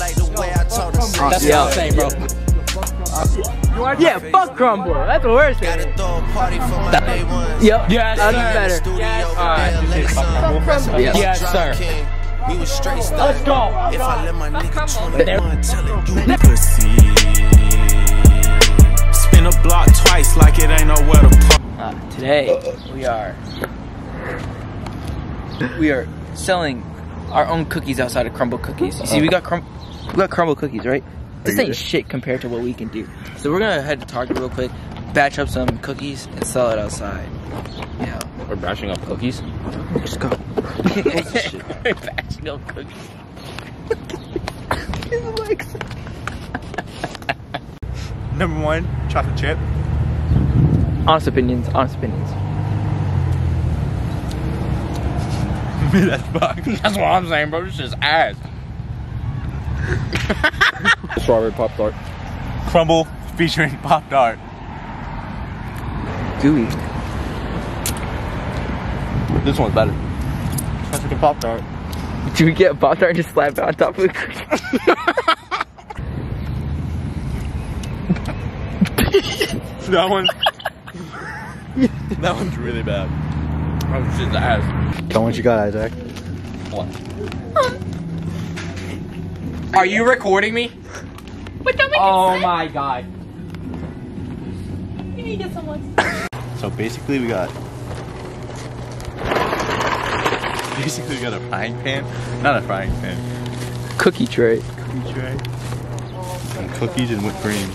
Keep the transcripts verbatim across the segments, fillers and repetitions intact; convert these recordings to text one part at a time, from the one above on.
like the way I told her. That's what I'm saying, bro. Yeah, fuck Crumble. That's what we're saying. Gotta throw a party for my day ones. Yep. Yes, That'd be sir. better. Yes, Alright. Yes, yes sir. We was straight stuff. Let's go. If I let my nigga twenty-one tell it, you Pussy. Spin a block twice like it ain't nowhere to park. Uh, today we are we are selling our own cookies outside of Crumble Cookies. You see, we got crum we got Crumble Cookies, right? This ain't shit compared to what we can do. So we're gonna head to Target real quick, batch up some cookies, and sell it outside. Yeah. We're bashing up cookies. Let's go. We're batching up cookies. His legs. Number one, chocolate chip. Honest opinions, honest opinions. That's fuck. That's what I'm saying, bro. This is ass. Strawberry Pop Tart. Crumble featuring Pop Tart. Gooey. This one's better. That's like a Pop Tart. Do we get a Pop Tart and just slap it on top of the cookie? That one. That one's really bad. Oh, this is ass. Tell me what you got, Isaac. What? Are you recording me? But don't make Oh it my god. You need to get someone. So basically we got Basically we got a frying pan. Not a frying pan. Cookie tray. Cookie tray. And cookies and whipped cream.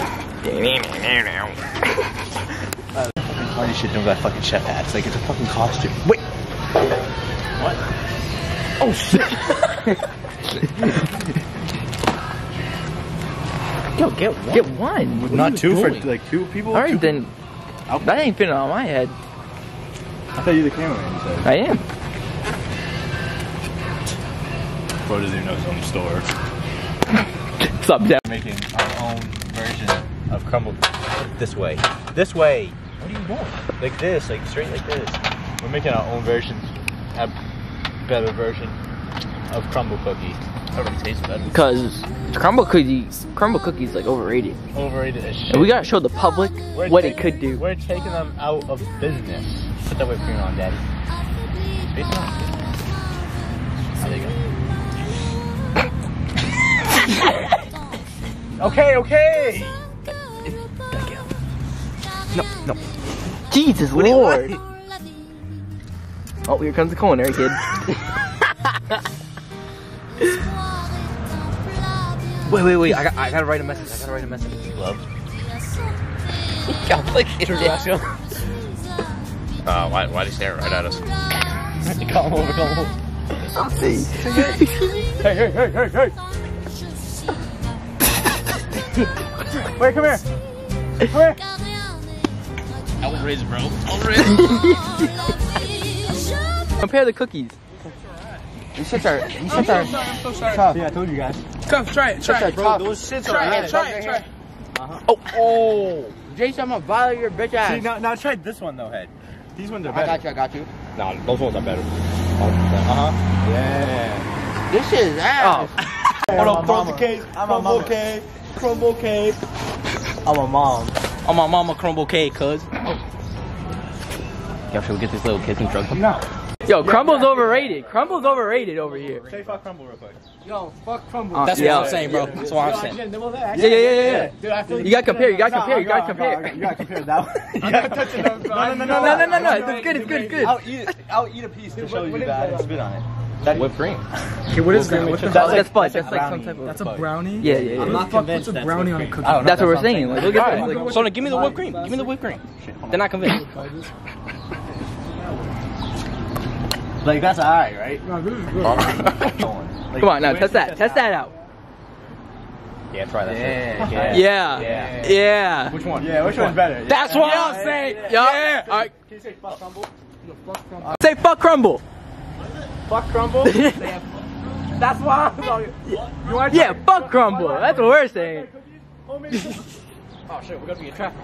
Funny shit doing that fucking chef hat. It's like it's a fucking costume. Wait. What? Oh shit. Yo, get one. Get one. What Not two doing? for like two people? Alright two then. I'll, That ain't fitting on my head. I thought you were the cameraman, you said. I am. Bro doesn't even know his own store. What's up, Dad? Making our own version of Crumble. This way. This way. What are you doing? Like this, like straight like this. We're making our own version, a better version of Crumble Cookie. It already tastes better. Because Crumble Cookies, Crumble Cookies like overrated. Overrated as shit. And we gotta show the public We're what taking, it could do. We're taking them out of business. Put that whipped cream on, Daddy. Face it on. Oh, there you go. Okay, okay. No, no. Jesus Lord. Oh, here comes the culinary kid. Wait, wait, wait. I, got, I gotta write a message. I gotta write a message. Love. International. Uh, why, why'd he stare right at us? Call him over, call him over. I'll see. Hey, hey, hey, hey, hey. Wait, come here. Come here. Outrage, bro. Compare the cookies. These shits are, these shits are tough. Yeah, I told you guys. Come, try it, try it. Bro, those shits are Try hard. it, try it, try it. Uh-huh. Oh, oh. Jason, I'm gonna violate your bitch ass. See, now, now try this one though, head. These ones are I better. got you, I got you. Nah, those ones are better. Uh-huh. Yeah. This shit is ass. Hold on, throw the cake. I'm a crumble cake. Crumble cake. I'm a mom. Oh, my mama crumble cake, cuz. Yo, should we get these little kids in drugs? No. Yo, Crumble's overrated. Crumble's overrated over here. Say fuck Crumble real quick. Yo, fuck Crumble. Uh, That's yeah. what I'm saying, bro. That's what I'm saying. Yeah, yeah, yeah, yeah. Dude, I feel You gotta compare, you gotta compare, you gotta compare. You gotta compare that one. You gotta touch it. No, no, no, No, no, no, no. It's good, it's good, it's good. I'll eat it. I'll eat a piece to show you that and spit on it. That whipped cream. Okay, what is that? What the That's, hell? that's fudge. That's like some type of. That's a brownie? Yeah, yeah, yeah. I'm not convinced. What's a brownie on a cookie? That's what we're saying. Like, look at All that. right, Like, so now give me the whipped cream. Give me the whipped cream. They're not convinced. Like that's alright, right? No, this is good. come on, now test that. Test that out. Yeah, try that. Yeah, shit. Yeah. Yeah. Yeah. Which one? Yeah, which one's better? That's what I'm saying. Yeah. All right. Can you say fuck Crumble? Say fuck Crumble. Fuck Crumble? That's what I'm talking. Yeah, fuck Crumble. That's what we're saying. Oh shit, we're gonna be in traffic.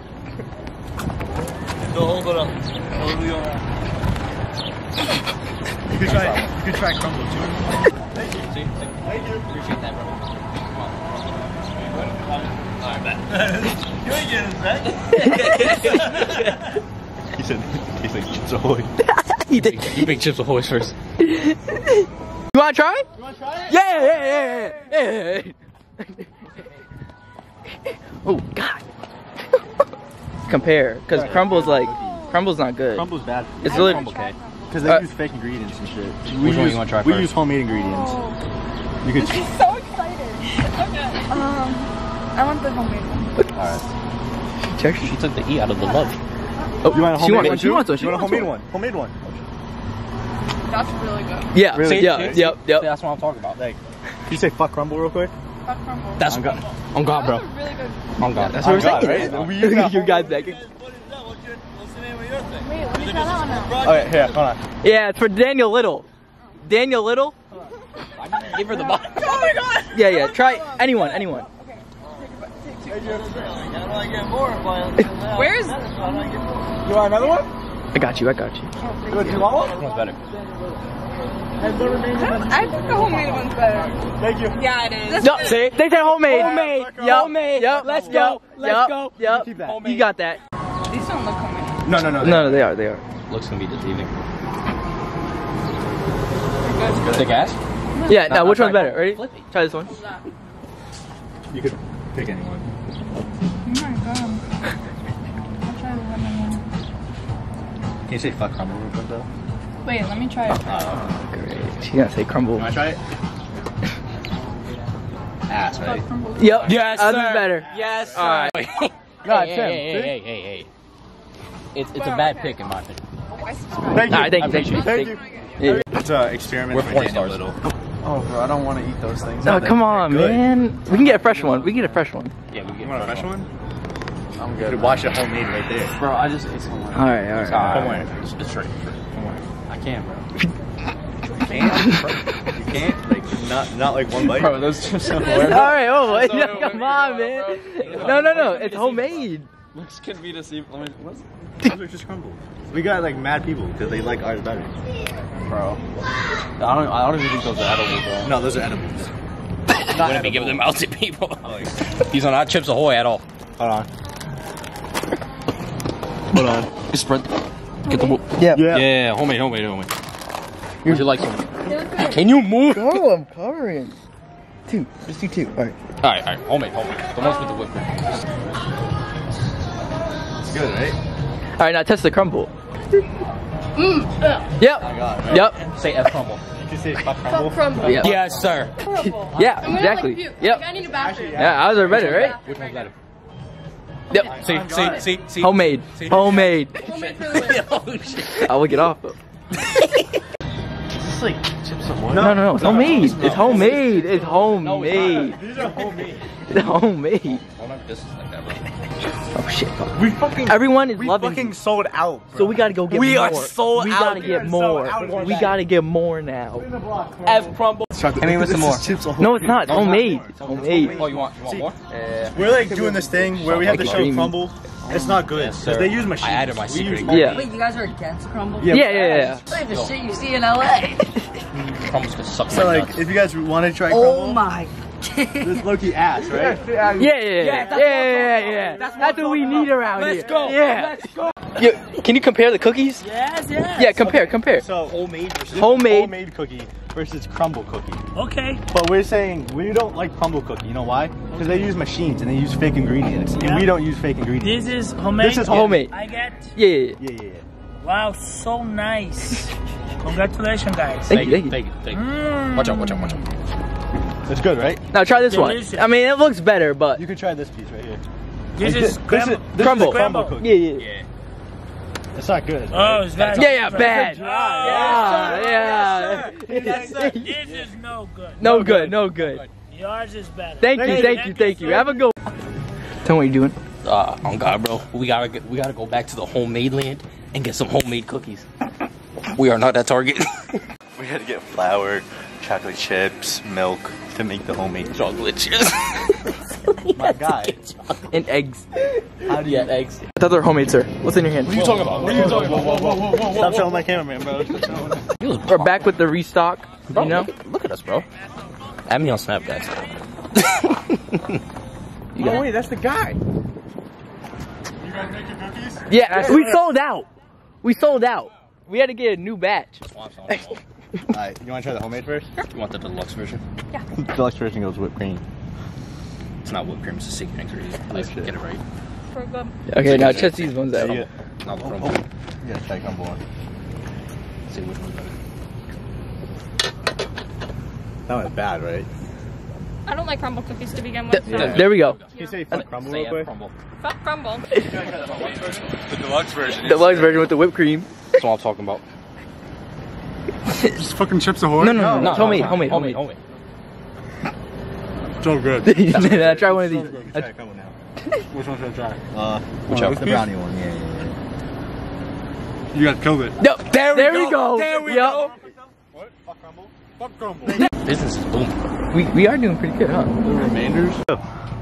No, hold on. You could try, you could try Crumble too. Thank you. See, thank you. Thank you. Appreciate that, bro. He said, he said Chips Ahoy. You did. You make Chips Ahoy first. You wanna try? You wanna try it? Yeah, yeah, yeah, yeah. Oh God. Compare, because Crumble's like, Crumble's not good. Crumble's bad. It's really okay. Because they uh, use fake ingredients and shit. Which we one use, you want to try We first? use homemade ingredients. Oh. You could. I'm so excited. Okay. Um, I want the homemade one. Alright. Check. She took the E out of the love. Oh, You want a she homemade wants, one she too? wants one. She You want a wants homemade one? Homemade one. That's really good. Yeah, Really? yeah, See? yep, yep. That's what I'm talking about. Like, can you say fuck Crumble real quick? Fuck Crumble. That's on God. On God, bro. That's a really good. On God. That's what we're God, saying. right? We use that You got that. Wait, let me try that one out. Alright, here, hold on. Yeah, it's for Daniel Little. Daniel Little? Give her the bottom. Oh my god! Yeah, yeah. Try anyone, anyone. Where's? You want another one? I got you. I got you. You want, you want one? Which one's better? I think the homemade one's better. Thank you. Yeah, it is. Yup, see? They said homemade. Homemade. Yup. Homemade. Yup. Let's Yup. go. Let's Yup. go. Yup. Keep that. You got that. These don't look homemade. No, no, no. No, no, they are. They are. Looks gonna be deceiving. Thick ass? Yeah. Now, no, which try one's better? it. Ready? Flip it. Try this one. You could pick anyone. Oh my god. I'll try the lemon one. Can you say fuck Crumble real quick though? Wait, let me try it. Great. She's gonna say Crumble. You wanna try it? Ass, right? Yep. Yes, Ours sir. is better. Yes, All right. God, hey, Tim. hey, hey, hey, hey, hey. It's, it's a bad pick in my opinion. Thank you. All right, thank you, I thank you. Thank you. Yeah. It's an experiment We're for porn Daniel stars. Little. Oh, bro, I don't want to eat those things. Oh, come on, Good. man. We can get a fresh one. We can get a fresh one. Yeah, we get You want a fresh one? I'm You good. could wash it homemade right there. Bro, I just ate some. All right, all right. Come on. It's, it's straight. Come on. I can't, bro. You can't? You can't? Like, not not like one bite? Bro, those just All right, oh, That's yeah, what come we're on, doing, man. bro. No, no, no. It's homemade. looks can be deceived. Let me. What's, Those are just crumbles. We got like mad people because they like ours better. bro? I don't. I don't even think those are edible, bro. No, those are edibles. Wouldn't be giving them out to people. He's on not Chips Ahoy at all. Hold on. Hold on. Just spread. Get the. Yeah. Yeah, homemade, homemade, homemade. Would you like some? Can you move? Oh, I'm covering. Two. Just do two. All right. All right, all right. Homemade, homemade. The ones with the whipped cream. It's good, right? All right, now test the crumble. Mm. Yep. Oh my god. Right? Yep. Say F crumble. You can say fuck crumble. Crumble. Yep. Yes, sir. Crumble. Yeah, I'm gonna, exactly. Like, puke. Yep. Like, I need a bathroom. Yeah, ours are better, right? Which one's better? Yep. See, see, see, see. Homemade. Homemade. Homemade for the win. Oh shit. I'll look it off though. It's like chips and what? No, no, no. It's homemade. It's homemade. It's homemade. These are homemade. It's homemade. Hold on, this is like that, bro. Oh shit. We fucking Everyone is we loving fucking these. sold out. Bro. So we gotta go get We more. are sold we out. gotta We get are more. sold out. We gotta get more now. F crumble. Hit me with some more. Chips and No, it's not. It's homemade. It's homemade. Oh, you want, you want more? We're like doing this thing where we have to Like show creamy. crumble. It's not good Yes, because sir. they use machines. I added my We secret use ingredient. Yeah. Wait, you guys are against Crumble? Yeah, Yeah, yeah, yeah. It's like the shit you see in L A. Crumble's gonna suck So my like, nuts. if you guys want to try crumble, Oh my. this low-key ass, right? Yeah, yeah, yeah. Yeah, yeah, yeah, yeah. That's what we need around here. Let's go. Yeah. Let's go. Yo, can you compare the cookies? Yes, yes. Yeah, compare, compare. So homemade versus Homemade. homemade cookie versus crumble cookie. Okay. But we're saying we don't like crumble cookie. You know why? Because they use machines and they use fake ingredients, and we don't use fake ingredients. This is homemade. This is Homemade. I get. Yeah, yeah, yeah. Yeah, yeah, yeah. Wow, so nice. Congratulations, guys. Thank you, thank you. Thank you, thank you. Mm. Watch out, watch out, watch out. It's good, right? Now try this Delicious. one. I mean, it looks better, but You can try this piece right here. This Like, is this, crumble. is, this Crumble. is a crumble Crumble. cookie. yeah, yeah. Yeah. It's not good. Oh, it's bad. Yeah, yeah, bad. Ah, Yeah, yeah. This is no good. No good, no good. Yours is better. Thank you, thank you, thank you. Have a good one. Tell me what you're doing. Uh, on God, bro. We gotta get, we gotta go back to the homemade land and get some homemade cookies. We are not at Target. We had to get flour, chocolate chips, milk to make the homemade Chocolate chips. My guy. And eggs. How do you get eggs? I thought they were homemade, sir. What's in your hand? What are you talking about? What are you talking about? Whoa, whoa, whoa, whoa, whoa. Stop showing my cameraman, bro. Stop showing him. We're back with the restock. Bro, You know? look, at, look at us, bro. Add me on Snap, guys. You got Oh, wait, that's the guy. Yeah, we sold out. We sold out. We had to get a new batch. Alright, you want to try the homemade first? You want the deluxe version? Deluxe version goes whipped cream. It's not whipped cream, it's a secret ingredient. Let's get it right. For good. Okay, now test these ones out. Yeah. Now the crumble. You gotta try crumble one. See which one's better. That one's bad, right? I don't like crumble cookies to begin with. Th So. there we go. Can you say fuck crumble Say real yeah, quick? crumble. Fuck crumble. The deluxe version. Deluxe version with the whipped cream. That's what I'm talking about. Just fucking Chips Ahoy? No, no, no, no. No, Homemade, no, homemade, homemade, homemade. homemade. So good. Nah, try one of these. Try a couple now. Which one should I try? Uh, Whichever. the brownie one, yeah, yeah, yeah. You guys killed it. No, there, there we go. There we go. What? Fuck crumble? Fuck crumble. Business is booming. We we are doing pretty good, huh? The remainders?